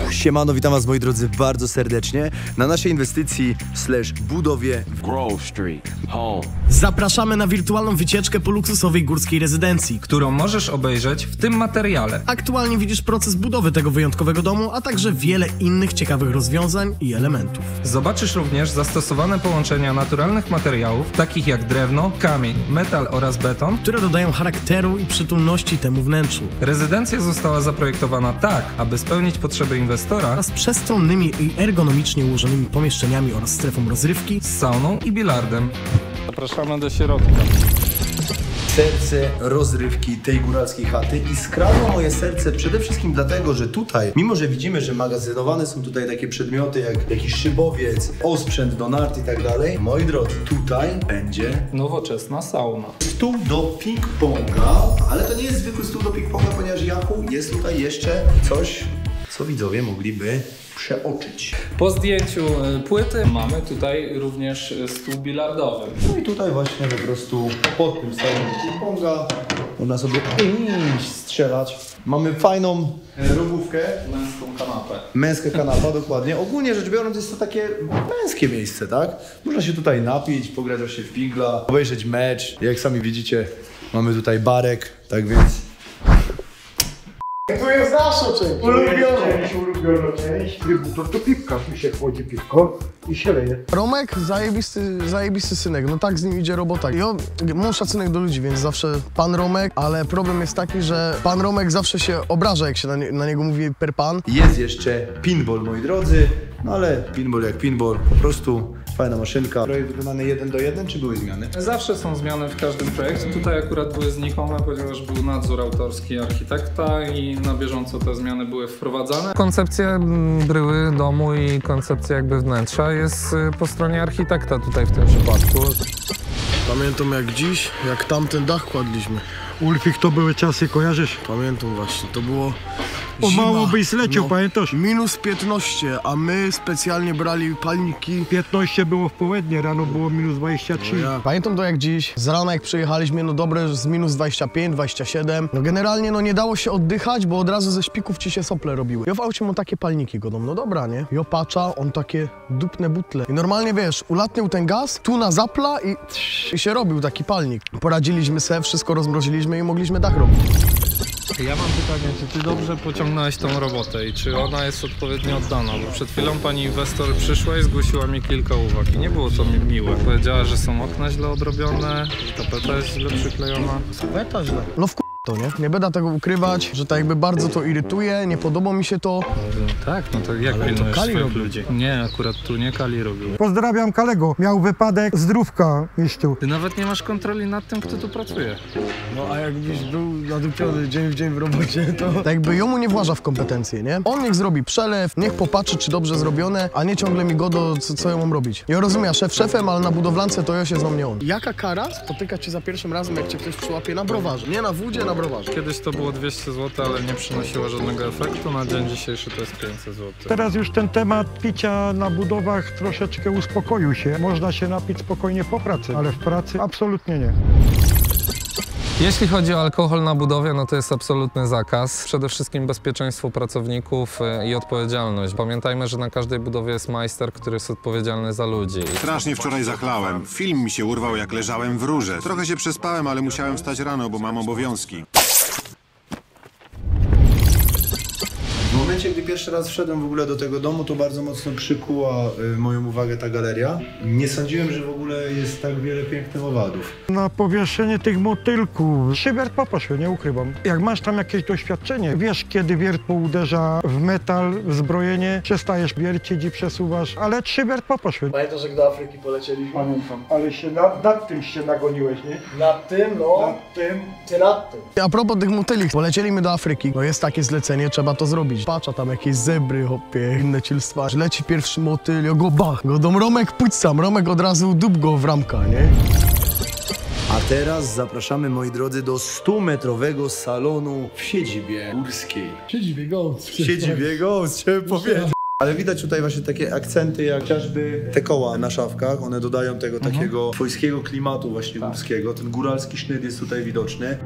Siemano, witam was moi drodzy bardzo serdecznie na naszej inwestycji budowie w Grove Street, home. Zapraszamy na wirtualną wycieczkę po luksusowej górskiej rezydencji, którą możesz obejrzeć w tym materiale. Aktualnie widzisz proces budowy tego wyjątkowego domu, a także wiele innych ciekawych rozwiązań i elementów. Zobaczysz również zastosowane połączenia naturalnych materiałów, takich jak drewno, kamień, metal oraz beton, które dodają charakteru i przytulności temu wnętrzu. Rezydencja została zaprojektowana tak, aby spełnić potrzeby inwestora Oraz przestronnymi i ergonomicznie ułożonymi pomieszczeniami oraz strefą rozrywki, z sauną i bilardem. Zapraszamy do środka. serce rozrywki tej góralskiej chaty i skradło moje serce przede wszystkim dlatego, że tutaj, mimo że widzimy, że magazynowane są tutaj takie przedmioty jak jakiś szybowiec, osprzęt do nart i tak dalej, moi drodzy, tutaj będzie Nowoczesna sauna. stół do ping-ponga, ale to nie jest zwykły stół do ping-ponga, ponieważ Yahoo jest tutaj jeszcze coś, co widzowie mogliby przeoczyć. Po zdjęciu płyty mamy tutaj również stół bilardowy. No i tutaj właśnie po prostu pod tym stołem ping-ponga można sobie iść strzelać. Mamy fajną robówkę. Męską kanapę. Męska kanapa, dokładnie. Ogólnie rzecz biorąc jest to takie męskie miejsce, tak? Można się tutaj napić, pograć się w pingla, obejrzeć mecz. Jak sami widzicie, mamy tutaj barek, tak więc... To jest nasza część. Ulubioną część. Trybutor to piwka. Tu się chłodzi piwko i się leje. Romek, zajebisty synek, no tak z nim idzie robota. Ja mam szacunek do ludzi, więc zawsze pan Romek, ale problem jest taki, że pan Romek zawsze się obraża, jak się na niego mówi per pan. Jest jeszcze pinball, moi drodzy, no ale pinball jak pinball, po prostu fajna maszynka. Projekt wykonany 1:1, czy były zmiany? Zawsze są zmiany w każdym projekcie. Tutaj akurat były znikome, ponieważ był nadzór autorski architekta i na bieżąco te zmiany były wprowadzane. Koncepcja bryły domu i koncepcja jakby wnętrza jest po stronie architekta tutaj w tym przypadku. Pamiętam jak dziś, jak tamten dach kładliśmy. Ulfik, to były czasy, kojarzysz? Pamiętam właśnie, to było O zima, mało byś zleciał, pamiętasz? Minus 15, a my specjalnie brali palniki. 15 było w południe, rano było minus 23. Pamiętam to jak dziś, z rana jak przyjechaliśmy, no dobre z minus 25, 27. No generalnie no nie dało się oddychać, bo od razu ze szpików ci się sople robiły. Ja w aucie mam takie palniki godą, no dobra, nie? Ja patrzę, on takie dupne butle. I normalnie wiesz, ulatniał ten gaz, tu na zapla i się robił taki palnik. Poradziliśmy se, wszystko rozmroziliśmy i mogliśmy dach robić. Ja mam pytanie, czy ty dobrze pociągnąłeś tą robotę i czy ona jest odpowiednio oddana? Bo przed chwilą pani inwestor przyszła i zgłosiła mi kilka uwag i nie było to mi miłe. Powiedziała, że są okna źle odrobione, że tapeta jest źle przyklejona. Tapeta źle. No to nie będę tego ukrywać, że tak jakby bardzo to irytuje, nie podoba mi się to. Tak, no to jak pilnujesz Kali swoich robi. ludzi? Nie, akurat tu nie Kali robił. Pozdrawiam Kalego. Miał wypadek, zdrówka, mistrzu. Ty nawet nie masz kontroli nad tym, kto tu pracuje. No a jakbyś był nadupiony dzień w dzień w robocie, to tak jakby jemu nie właża w kompetencje, nie? On niech zrobi przelew, niech popatrzy, czy dobrze zrobione, a nie ciągle mi godo, co ja mam robić. Ja rozumiem, szef szefem, ale na budowlance to ja się znam nie on. Jaka kara spotyka cię za pierwszym razem, jak cię ktoś przyłapie na browarze? Nie na wódzie, na browarze. Kiedyś to było 200 zł, ale nie przynosiło żadnego efektu. Na dzień dzisiejszy to jest 500 zł. Teraz już ten temat picia na budowach troszeczkę uspokoił się. Można się napić spokojnie po pracy, ale w pracy absolutnie nie. Jeśli chodzi o alkohol na budowie, no to jest absolutny zakaz. Przede wszystkim bezpieczeństwo pracowników i odpowiedzialność. Pamiętajmy, że na każdej budowie jest majster, który jest odpowiedzialny za ludzi. Strasznie wczoraj zachlałem. Film mi się urwał, jak leżałem w rurze. Trochę się przespałem, ale musiałem wstać rano, bo mam obowiązki. W momencie, gdy pierwszy raz wszedłem w ogóle do tego domu, to bardzo mocno przykuła moją uwagę ta galeria. Nie sądziłem, że w ogóle jest tak wiele pięknych owadów. Na powieszenie tych motylków szybiert poposzły, nie ukrywam. Jak masz tam jakieś doświadczenie, wiesz kiedy wiertło uderza w metal, w zbrojenie, przestajesz wiercić i przesuwasz, ale szybiert poposzły. Pamiętasz, jak do Afryki polecieliśmy? Pamiętam, ale się nad tym się nagoniłeś, nie? Nad tym, no. Nad tym. Ty nad tym. A propos tych motyli, polecieliśmy do Afryki. No jest takie zlecenie, trzeba to zrobić. Patrza tam jakieś zebry, hopie, inne cielstwa. Leci pierwszy motyl, ja go bach, go dom Romek pućcam, Romek od razu dup go w ramka, nie? A teraz zapraszamy, moi drodzy, do 100-metrowego salonu w siedzibie górskiej. W siedzibie Gołc. W siedzibie Gołc, chciałem powiedzieć. Ale widać tutaj właśnie takie akcenty, jak chociażby te koła na szafkach. One dodają tego takiego swojskiego klimatu właśnie górskiego. Ten góralski sznyt jest tutaj widoczny.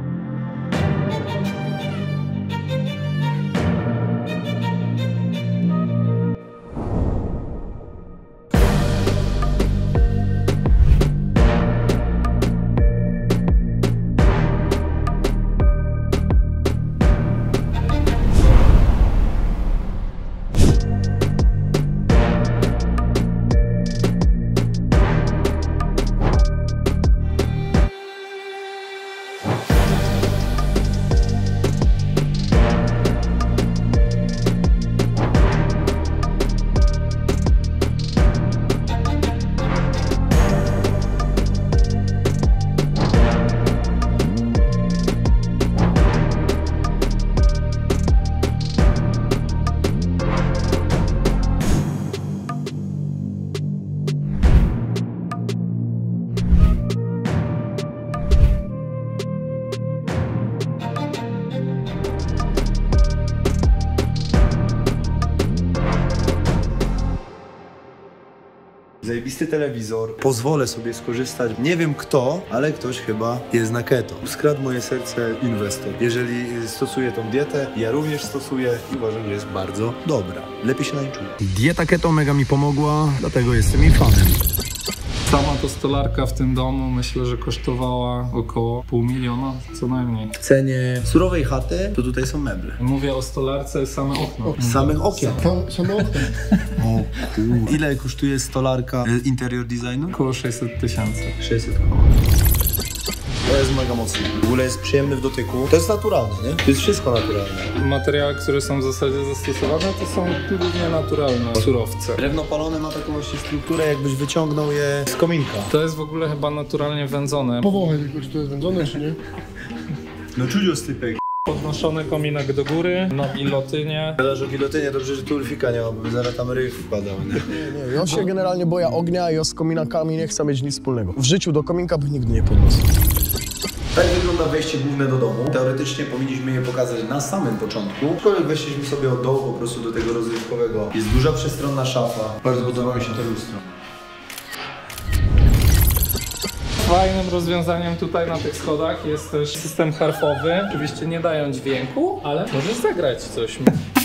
zajebisty telewizor. Pozwolę sobie skorzystać. Nie wiem kto, ale ktoś chyba jest na keto. Skradł moje serce inwestor. Jeżeli stosuje tą dietę, ja również stosuję i uważam, że jest bardzo dobra. Lepiej się na niej czuję. Dieta keto mega mi pomogła, dlatego jestem jej fanem. Sama to stolarka w tym domu myślę, że kosztowała około $500 000 co najmniej. W cenie surowej chaty to tutaj są meble. Mówię o stolarce, same okno. Z samych okien. Same okno. O kur... Ile kosztuje stolarka interior designu? Około 600 000. 600 koła. To jest mega mocny. W ogóle jest przyjemny w dotyku. To jest naturalne, nie? To jest wszystko naturalne. Materiały, które są w zasadzie zastosowane, to są głównie naturalne surowce. Drewno palone ma taką właśnie strukturę, jakbyś wyciągnął je z kominka. To jest w ogóle chyba naturalnie wędzone. Powąchaj tylko, czy to jest wędzone, czy nie? No czuć ostypek. Podnoszony kominek do góry, na gilotynie. Gadasz o gilotynie, dobrze, że tu Ulfika nie ma, bo by zaraz tam ryj wpadał, nie? Nie, ja się generalnie boję ognia i ja z kominakami nie chcę mieć nic wspólnego. W życiu do kominka bych nigdy nie podniósł. Tak wygląda wejście główne do domu. Teoretycznie powinniśmy je pokazać na samym początku. Aczkolwiek weszliśmy sobie od dołu po prostu do tego rozrywkowego. Jest duża przestronna szafa. Bardzo podoba mi się to lustro. Fajnym rozwiązaniem tutaj na tych schodach jest też system harfowy. Oczywiście nie dają dźwięku, ale możesz zagrać coś.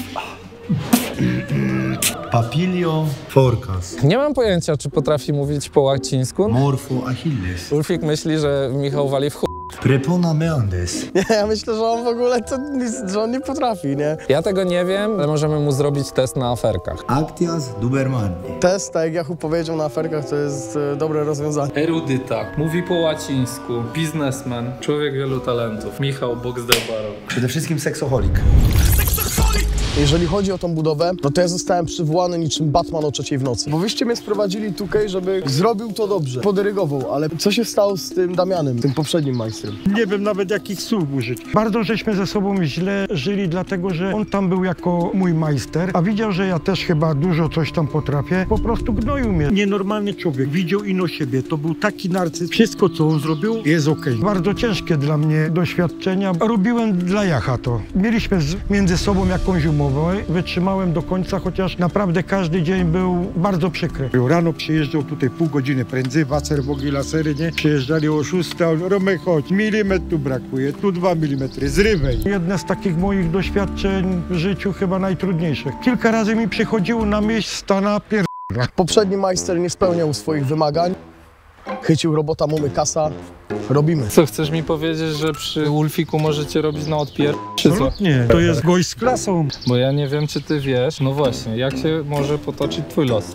Papilio forcas. Nie mam pojęcia, czy potrafi mówić po łacińsku. Morfo achilles. Ulfik myśli, że Michał wali w chuj. Prepona meandes. Nie, ja myślę, że on w ogóle to nic, że on nie potrafi, nie? Ja tego nie wiem, ale możemy mu zrobić test na aferkach. Actias dubermani. Test, tak jak Jakub powiedział na aferkach, to jest dobre rozwiązanie. Erudyta. Mówi po łacińsku. Biznesmen. Człowiek wielu talentów. Michał Boxdel-Barrow. Przede wszystkim seksoholik. Jeżeli chodzi o tą budowę, no to ja zostałem przywołany niczym Batman o 3:00 w nocy. Bo wyście mnie sprowadzili tutaj, żeby zrobił to dobrze, podyrygował, ale co się stało z tym Damianem, tym poprzednim majstrem? Nie wiem nawet jakich słów użyć. Bardzo żeśmy ze sobą źle żyli, dlatego że on tam był jako mój majster, a widział, że ja też chyba dużo coś tam potrafię. Po prostu gnoił mnie. Nienormalny człowiek, widział ino siebie. To był taki narcyz. Wszystko co on zrobił jest okej. Bardzo ciężkie dla mnie doświadczenia. Robiłem dla Jacha to. Mieliśmy między sobą jakąś umowę. Wytrzymałem do końca, chociaż naprawdę każdy dzień był bardzo przykry. Rano przyjeżdżał tutaj pół godziny prędzej, wacer, bogi, lasery, nie? Przyjeżdżali o 6, Romek chodź, milimetr tu brakuje, tu 2 mm, zrywaj. Jedne z takich moich doświadczeń w życiu chyba najtrudniejszych. Kilka razy mi przychodziło na myśl stana Poprzedni majster nie spełniał swoich wymagań, chycił robota, mamy kasa, robimy. Co, chcesz mi powiedzieć, że przy Ulfiku możecie robić na odpier... czy co? Nie, to jest gość z klasą. Bo ja nie wiem, czy ty wiesz. No właśnie, jak się może potoczyć twój los?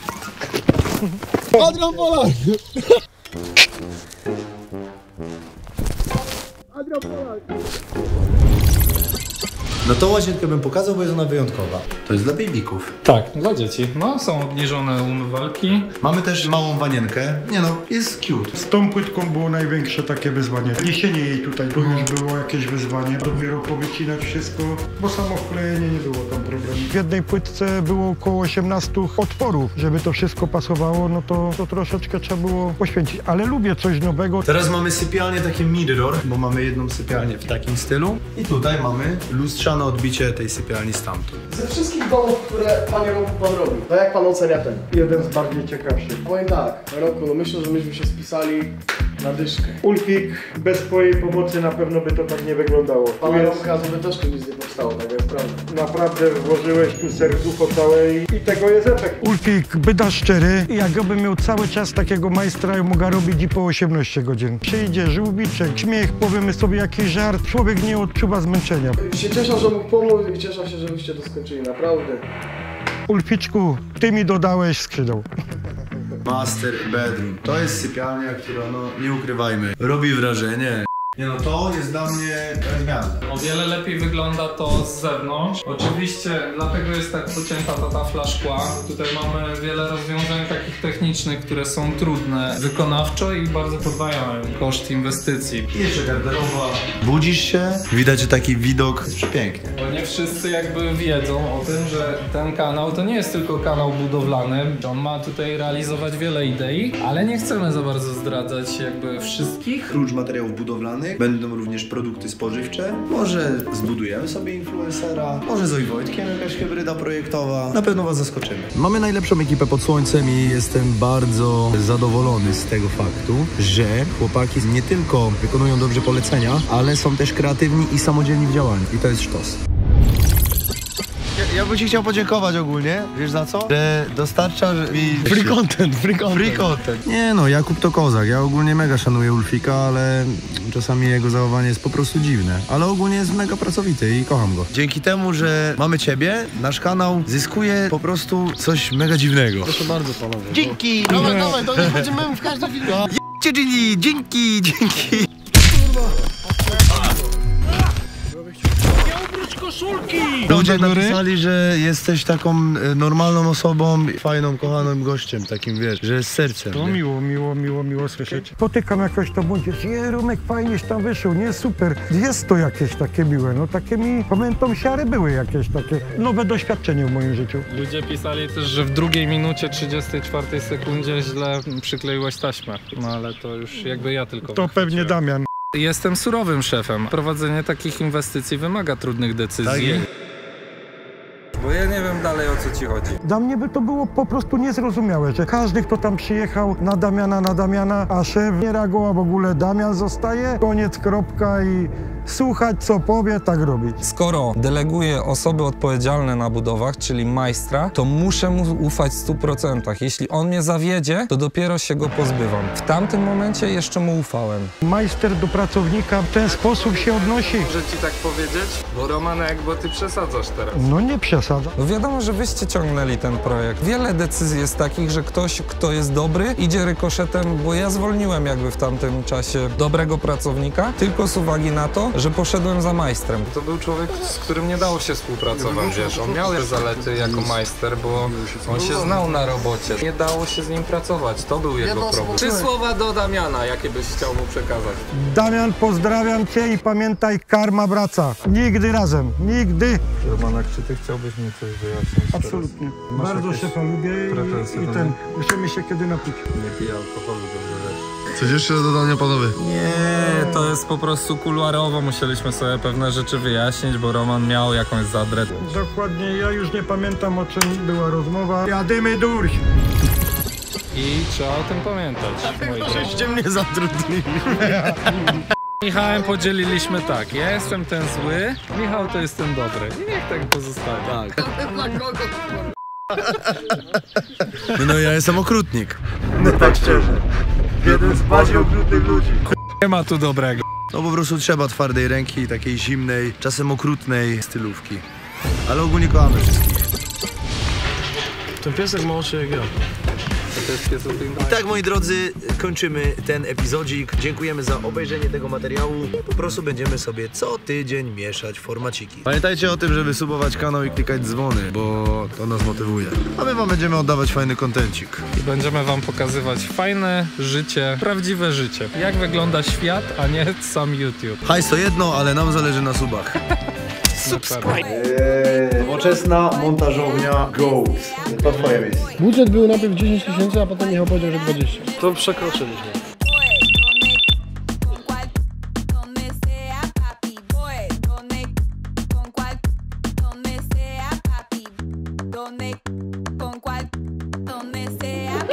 Adrian Polak! No tą łazienkę bym pokazał, bo jest ona wyjątkowa. To jest dla babyków. Tak, dla dzieci. No, są obniżone umywalki. Mamy też małą wanienkę. Nie no, jest cute. Z tą płytką było największe takie wyzwanie. Niesienie jej tutaj to już było jakieś wyzwanie. Dopiero powycinać wszystko, bo samo wklejenie nie było tam problemu. W jednej płytce było około 18 otworów. Żeby to wszystko pasowało, no to troszeczkę trzeba było poświęcić. Ale lubię coś nowego. Teraz mamy sypialnię takie mirror, bo mamy jedną sypialnię w takim stylu. I tutaj mamy lustrzane odbicie tej sypialni stamtąd. Ze wszystkich domów, które panie Roku pan robił, to jak pan ocenia ten? Jeden z bardziej ciekawszych. Powiem tak, Roku, no myślę, że myśmy się spisali na dyszkę. Ulfik, bez twojej pomocy na pewno by to tak nie wyglądało. Pana Romka to by też tu nic nie powstało, tak jest prawda. Naprawdę włożyłeś tu serducho całe i tego jest efekt. Ulfik, byda szczery, jakbym miał cały czas takiego majstra, mogę robić i po 18 godzin. Przyjdzie żółwiczek, śmiech, powiemy sobie jakiś żart, człowiek nie odczuwa zmęczenia. Się cieszę, że mógł pomóc i cieszę się, żebyście to skończyli, naprawdę. Ulficzku, ty mi dodałeś skrzydeł. Master bedroom. To jest sypialnia, która, no nie ukrywajmy, robi wrażenie. Nie no, to jest dla mnie zmiana. O wiele lepiej wygląda to z zewnątrz. Oczywiście dlatego jest tak pocięta ta tafla szkła. Tutaj mamy wiele rozwiązań takich technicznych, które są trudne wykonawczo i bardzo podwajają koszt inwestycji. I jeszcze garderoba. Budzisz się, widać, że taki widok jest przepiękny. Bo nie wszyscy jakby wiedzą o tym, że ten kanał to nie jest tylko kanał budowlany. On ma tutaj realizować wiele idei, ale nie chcemy za bardzo zdradzać jakby wszystkich. Prócz materiałów budowlanych innych. Będą również produkty spożywcze. Może zbudujemy sobie influencera, może z Wojtkiem jakaś hybryda projektowa. Na pewno was zaskoczymy. Mamy najlepszą ekipę pod słońcem i jestem bardzo zadowolony z tego faktu, że chłopaki nie tylko wykonują dobrze polecenia, ale są też kreatywni i samodzielni w działaniu. I to jest sztos. Ja bym ci chciał podziękować ogólnie, wiesz za co? Że dostarcza mi... Free content. Free content. Nie no, Jakub to kozak. Ja ogólnie mega szanuję Ulfika, ale czasami jego zachowanie jest po prostu dziwne. Ale ogólnie jest mega pracowity i kocham go. Dzięki temu, że mamy ciebie, nasz kanał zyskuje po prostu coś mega dziwnego. Proszę bardzo, panowie. Dzięki! Dawaj, to niech będzie mem w każdym filmie. Dzięki! Ludzie napisali, że jesteś taką normalną osobą, fajną, kochanym gościem, takim wiesz, że z sercem. To miło słyszeć. Spotykam jakoś to młodzież, Rumek fajnieś tam wyszło, nie, super. Jest to jakieś takie miłe, no takie mi, pamiętam, siary były jakieś takie nowe doświadczenie w moim życiu. Ludzie pisali też, że w 2 minucie 34 sekundzie źle przykleiłeś taśmę. No ale to już jakby ja tylko To pewnie Damian. Jestem surowym szefem. Prowadzenie takich inwestycji wymaga trudnych decyzji. Tak jest. Bo ja nie wiem dalej, o co ci chodzi. Dla mnie by to było po prostu niezrozumiałe, że każdy, kto tam przyjechał na Damiana, a szef nie reagował w ogóle, Damian zostaje, koniec, kropka i słuchać, co powie, tak robić. Skoro deleguję osoby odpowiedzialne na budowach, czyli majstra, to muszę mu ufać w 100%. Jeśli on mnie zawiedzie, to dopiero się go pozbywam. W tamtym momencie jeszcze mu ufałem. Majster do pracownika w ten sposób się odnosi. Muszę ci tak powiedzieć? Bo Romanek, bo ty przesadzasz teraz. No nie przesadza. No wiadomo, że wyście ciągnęli ten projekt. Wiele decyzji jest takich, że ktoś, kto jest dobry, idzie rykoszetem, bo ja zwolniłem jakby w tamtym czasie dobrego pracownika, tylko z uwagi na to, że poszedłem za majstrem. To był człowiek, z którym nie dało się współpracować, wiesz. On miał zalety jako majster, bo on się znał na robocie. Nie dało się z nim pracować, to był jego problem. 3 słowa do Damiana, jakie byś chciał mu przekazać? Damian, pozdrawiam cię i pamiętaj, karma wraca. Nigdy razem, nigdy. Romanek, czy ty chciałbyś mi coś wyjaśnić? Absolutnie. Bardzo szefa lubię i musimy się kiedy napić. Nie piję alkoholu, dobrze wiesz. Coś jeszcze do dodania, panowie? Nie, to jest po prostu kuluarowo, musieliśmy sobie pewne rzeczy wyjaśnić, bo Roman miał jakąś zadrę. Dokładnie, ja już nie pamiętam, o czym była rozmowa. Jadymy durś! I trzeba o tym pamiętać, moi drodzy. Żeście mnie zatrudnili. Michałem podzieliliśmy tak, ja jestem ten zły, Michał to jest ten dobry. I niech tak pozostanie. Tak. No ja jestem okrutnik. No tak szczerze. Jeden z bardziej okrutnych ludzi. Nie ma tu dobrego. No po prostu trzeba twardej ręki, takiej zimnej, czasem okrutnej stylówki. Ale ogólnie kochamy wszystkich. Ten piesek ma oczy jak ja. I tak, moi drodzy, kończymy ten epizodzik. Dziękujemy za obejrzenie tego materiału. Po prostu będziemy sobie co tydzień mieszać formaciki. Pamiętajcie o tym, żeby subować kanał i klikać dzwony, bo to nas motywuje. A my wam będziemy oddawać fajny kontencik. I będziemy wam pokazywać fajne życie, prawdziwe życie. Jak wygląda świat, a nie sam YouTube. Hajs to jedno, ale nam zależy na subach. Nowoczesna montażownia Goat. To twoje miejsce. Budżet był najpierw 10 000, a potem Michał powiedział, że 20. To przekroczyliśmy.